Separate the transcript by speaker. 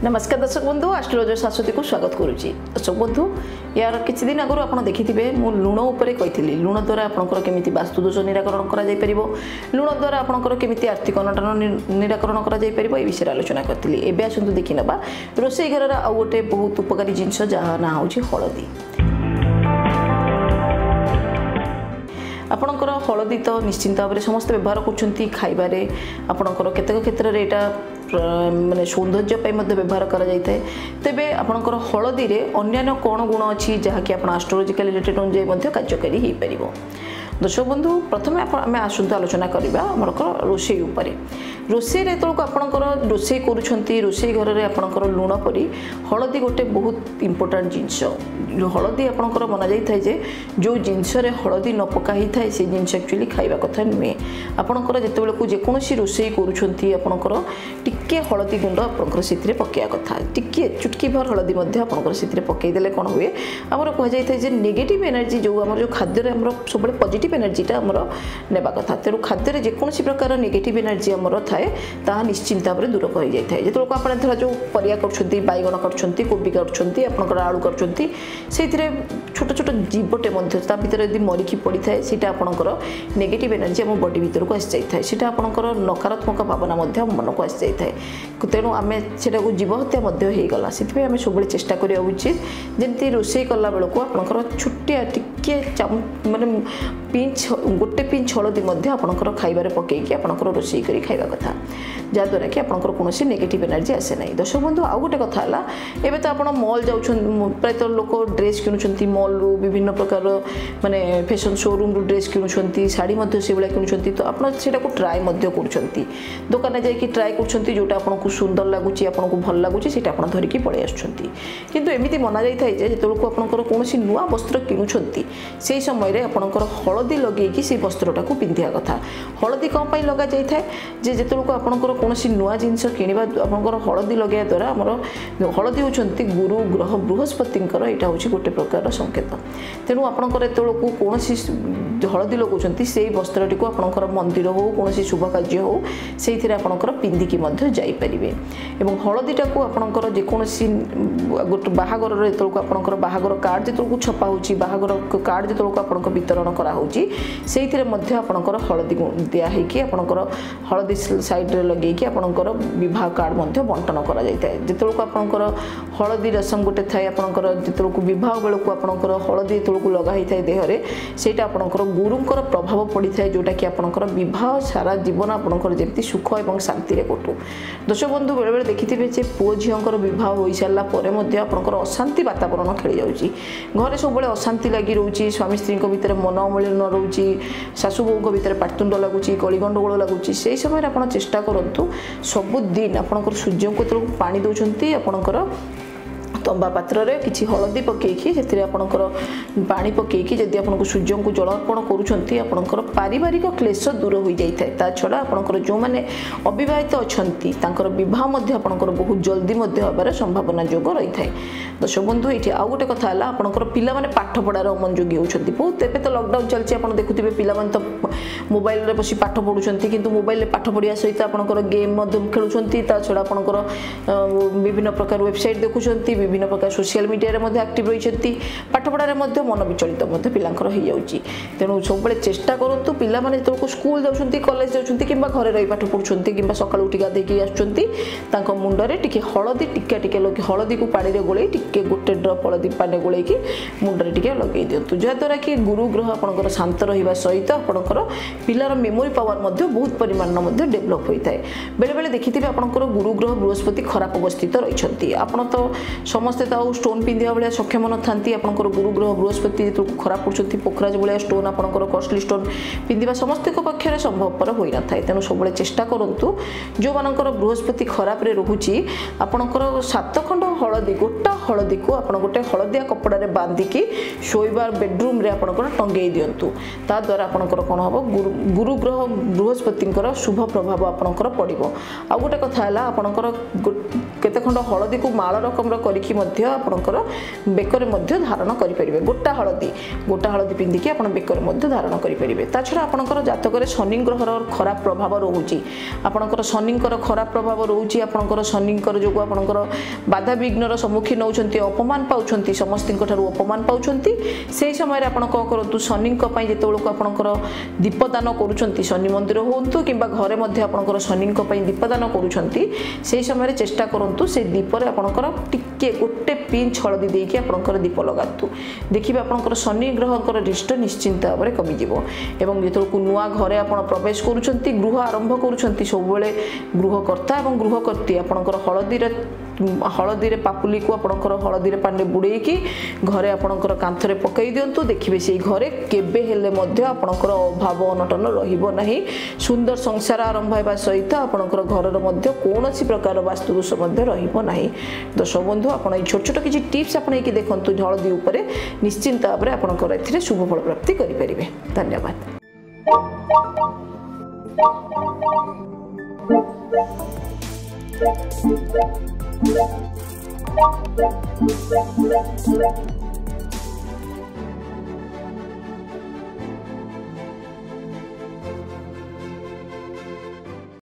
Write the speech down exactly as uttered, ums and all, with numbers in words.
Speaker 1: नमस्कार दर्शक बंधु एस्ट्रोलॉजर शाश्वती को स्वागत करुच्ची। दर्शक बंधु यार किसी दिन आगु आप देखिथे मु लुण उपरे कही लुण द्वारा आपंकर केमी वास्तुदोष निराकरण कर लुण द्वारा आपंकर केमी आर्थिक अनटन निराकरण कर विषय आलोचना करी। एवं आसतु देखी ना रोसई घर आउ गोटे बहुत उपकारी जिनस जहाँ ना हूँ हलदी। आपणकर हलदी तो निश्चिंत भाव में समस्त व्यवहार कर खाइबारे आपणकर केतक क्षेत्र में यहाँ माने सौंदर्य व्यवहार कर तेबे आपणकर हलदी रे अन्यान्य कौन गुण अच्छी जहाँकि आप एस्ट्रोलॉजिकल रिलेटेड अनुଯାयी कार्यकारी हो पार। दर्शक बंधु प्रथम आम आसतु आलोचना करवा आमर रोसई उपर। रोसई जो आपणकर रोसई करुँच रोसई घर में आपणकर लुण परी हलदी गोटे बहुत इंपोर्टाट जिनस। हलदी आपणकर मना जाए जे जो जिनस हलदी न पका ही थाए से जिनस एक्चुअली खाइबा कथा नुहे। आपणकर जितेबाला जेकोसी रोसई करुँच आपणकर टिके हलदी गुंड आपणकर से पकड़ा कथा टिके चुटकी भर हलदी आपणकर से पकईदे कौन हुए आमर कहुए जे नेगेटिव एनर्जी जो आम जो खाद्य आम सब पॉजिटिव एनर्जीटा आमर नेबा कथा। तेणु खाद्य जेकोसी प्रकार नेगेटिव एनर्जी आमर थाए ताहा निश्चिंत भाव में दूर कर जाए। जो आप जो परिया कर बैगण कर कोबी कर आपंकर आलू कर छोट छोट जीवटे भर यदि मरिकी पड़ी थाए सीटा आपंकर नेगेटिव एनर्जी आम बॉडी भीतर को आसी जाए सीटा आपंकर नकारात्मक भावना मन को आसी जाए। तेणु आम से जीव हत्या होगला से आम सब चेष्टा करवा उचित जमी रोसई कला बेलू आपंकर छोटिया टिके माने पिंच गोटे पिंच हलदी आपंकर खाइबार पकईकि आपंकर रोसई कर खाइबा कथा जहाँद्वारा कि आपंकर कौन नेगेटिव एनर्जी आसे ना। दर्शक बंधु आउ गोटे कथा है एवं तो आप मॉल जाऊँ प्रायतः लोक ड्रेस किणुंट मॉल रु विभिन्न प्रकार माने फैशन शोरूम रु ड्रेस किणुंट शाढ़ी से भाया किणुंट तो आप ट्राए कर दुकान जाकि ट्राए कर जोटा आपको सुंदर लगुच आपको भल लगुच से धरिकी पलि आसुँच एमती मना जाए जो आपंकर कौन नुआ वस्त्र किणुंट से समय आपंकर हलदी लगे से वस्त्रटा को पिंधा कथा। हलदी कौन पर लग जाए जे जो आपंकर कौन नुआ जिनस किणवा आपंकर हलदी लगे द्वारा आमर हलदी होती गुरु ग्रह बृहस्पति यहाँ हूँ गोटे प्रकार संकेत। तेणु आपंकर जो कौन हलदी लगुंट से वस्त्रटी को आपंकर मंदिर हो कौन शुभ कार्य हो से आपंकर पिंधिकी जापरें। और हलदीटा को आपंकर जेकोसी गोटे बाहागर जो आपंकर बाहागर कार्ड जो छपा हो बाहागर कार्ड जो आपंकर वितरण कराऊँगी से आपंकर हलदी दिखाई आपंकर हलदी साइड लगे आपंकर विवाह कार्ड बंटन कर जो आपंकर हलदी रसम गोटे थाए आपंकर जो विवाह बेलू आपंकर हलदी जो लगाई थाए देहरे से आपंकर गुरुंकर प्रभाव पड़ी थाए जोटा कि आपंकर विवाह सारा जीवन आपंकर जमी सुख और शांति कटू। दर्शक बंधु बेले बेले देखिथे जे पुओ झीर विवाह हो सारा आपंकर अशांति वातावरण खेली जाऊँगी घरे सब अशांति लगी रोचे स्वामी स्त्री भितर मन अमिलन रोचे शाशु बों भितर पाटुंड लगुच कलिगंडगोल लगुच से समय आप चेष्टा करूँ सबुदिन आपंकर सूर्य को जो पानी दौरान आपंकर तंबा पात्र रे किसी हलदी पकईकि से आपंकर पानी पकईकि जदि आपको सूर्य को जल अर्पण करुँच आपंकर पारिवारिक क्लेश दूर हो जाए। ता छड़ा आपंकर जो मैंने अविवाहित अच्छा बह आपंकर बहुत जल्दी हबार संभावना जोग रही है। दर्शक बंधु ये आउ गोटे कथा है आपंकर पिला माने पाठ पढ़ार अमनोगी होती बहुत एवं तो लॉकडाउन चलती आप देखुए पिला तो मोबाइल रे बसी पाठ पढ़ुंट कि मोबाइल पाठ पढ़ा सहित आपंकर गेम खेलुंट ता छड़ा आपंकर विभिन्न प्रकार वेबसाइट देखुंट विभिन्न प्रकार सोशल मीडिया एक्टिव रही पाठ पढ़ार मन विचलित पिलांकर हो जाऊँगी। तेणु सब चेष्टा करूँ पिला माने जो स्कूल जाऊँच कॉलेज जाऊँच कि घरे रही पाठ पढ़ुंट कि सका उठी गाधेकी आसुँच मुंडरे टिके हलदी टिका टिके लगे हलदी को पानी में गोले टिके गोटे ड्रप हलदी पानी गोले मुंडरे टिके लगे दिंतु जहाँद्वारा कि गुरु ग्रह आपंकर शांत रहा सहित आपंकर पिलार मेमोरी पावर बहुत परिमाण डेभलप होता है। बेले बेले देखिए आपंकर गुरु ग्रह बृहस्पति खराब अवस्थित रही आप तो समस्ते तो स्टोन पिंधा भाया सक्षम न था आपंकर गुरु ग्रह बृहस्पति जो खराब पड़ती पोखराज भाया स्टोन आपंकर कॉस्टली स्टोन पिंधा समस्त पक्षर संभवपर हो न था। तेणु सब चेष्टा करूँ जो मानकर बृहस्पति खराब रोचे आपंकर सात खंड हलदी गोटा हलदी को आप गोटे हलदिया कपड़े बांधिकी शोइबार बेडरूम रे आपंकर टंगे दिंतु ता द्वारा आपंकर कौन हम गुरु ग्रह बृहस्पति शुभ प्रभाव आपंकर पड़ो। आ गोटे कथा है आपंकर केते खंड हलदी को माल रकम करके पिंधिकी मध्य आपणकर बेकर मध्य धारण करेंगे गोटा हलदी गोटा हलदी पिंधिकी आप बेकर मध्य धारण करेंगे ता छड़ा आपणकर जातक शनि ग्रहर खराब प्रभाव रोचे आपणकर शनिकर खराब प्रभाव रोचे आपणकर शनिकर जो आपणकर बाधा विघ्नर सम्मुखीन होती अपमान पाँच समस्त अपमान पाँच से समय आप करूँ शनि जिते आपणकर दीपदान करुँच शनि मंदिर हूँ कि घरे आपणकर शनि दीपदान करुँच से समय चेष्टा करूँ से दीपर आपणकर टिके गोटे पिंच हलदी देकी आपणकर दीप लगातु देखिए आपणकर शनि ग्रहकर रिष्ट निश्चिंत भाव में कमिज एवं जो नुआ घरे आप प्रवेश करुँच गृह आरंभ करुँच सब गृहकर्ता और गृहकर्ती आपणकर हलदी हलदी पापुली को आपणकर हलदी पानी बुड़ेकी घरे आपणकर कांथरे पकई दिंतु देखिए से घरे केबे हेले मध्य आपणकर अभाव अनटन रहिबो नाही सुंदर संसार आरंभ होगा सहित आपणकर घरर मध्य कौनसी प्रकार वास्तुदोष मध्य रहिबो नाही। दर्शक बंधु आपण छोट छोट किसी टिप्स आपणैकी देखंतु हलदी उपरे निश्चिंत भाव में आपणकर एथिरे शुभ फल प्राप्ति करि परिबे। धन्यवाद। Thank you.